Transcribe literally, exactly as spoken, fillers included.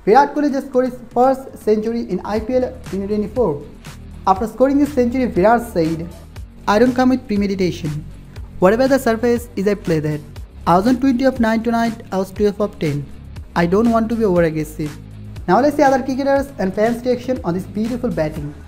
Virat Kohli just scored his first century in I P L twenty twenty-four. After scoring his century, Virat said, "I don't come with premeditation. Whatever the surface is, I play that. I was on twenty of nine tonight, I was twelve of ten. I don't want to be over aggressive." Now let's see other cricketers and fans' reaction on this beautiful batting.